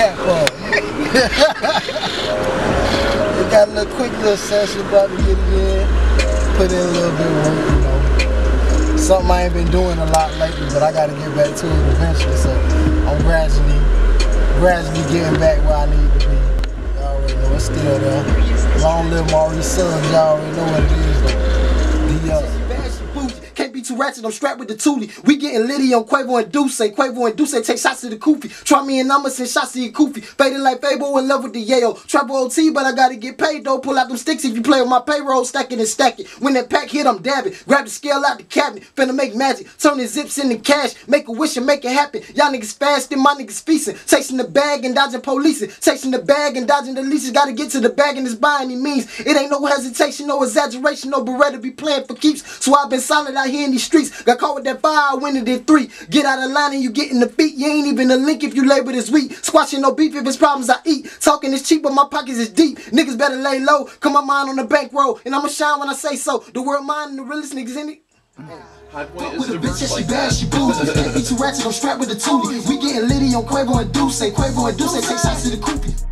cat for? We got a little quick little session, about to get it in. Put in a little bit of work, you know. Something I ain't been doing a lot lately, but I gotta get back to it eventually. So I'm gradually getting back where I need to be. Y'all already know it's still there. Long live Maurice Sons, y'all already know what it is though. Can't be too ratchet, I'm strapped with the toolie. We getting litty on Quavo and Deuce. Quavo and Deuce take shots to the Koofy. Try me and I'ma send shots to your Koofy. Faded like Fabo, in love with the yayo. Trapper OT, but I gotta get paid though. Pull out them sticks if you play with my payroll. Stack it and stack it. When that pack hit, I'm dabbing. Grab the scale out the cabinet. Finna make magic. Turn the zips into cash. Make a wish and make it happen. Y'all niggas fasting, my niggas feasting. Chasing the bag and dodging policing. Chasing the bag and dodging the leases. Gotta get to the bag and it's by any means. It ain't no hesitation, no exaggeration, no Beretta be playing for keeps. So I've been solid out here in these streets. Got caught with that fire, I win it in 3. Get out of line and you get in the feet. You ain't even a link if you label this weak. Squashing no beef if it's problems I eat. Talking is cheap but my pockets is deep. Niggas better lay low. Come my mind on the bankroll. And I'ma shine when I say so. The world mine and the realest niggas in it. With a bitch, yeah, she bad, she bougie. Can't be too ratchet, I'm strapped with the toolie. We getting litty on Quavo and Deuce. Quavo and Deuce take shots to the Koofy.